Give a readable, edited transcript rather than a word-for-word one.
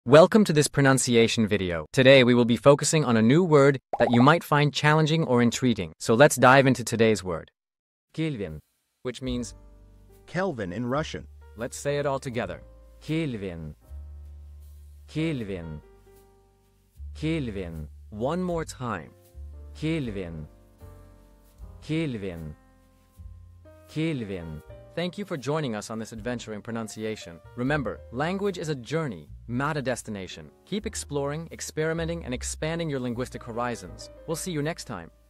Welcome to this pronunciation video. Today we will be focusing on a new word that you might find challenging or intriguing. So let's dive into today's word. Kelvin, which means Kelvin in Russian. Let's say it all together. Kelvin. Kelvin. Kelvin. One more time. Kelvin. Kelvin. Kelvin. Thank you for joining us on this adventure in pronunciation. Remember, language is a journey, not a destination. Keep exploring, experimenting, and expanding your linguistic horizons. We'll see you next time.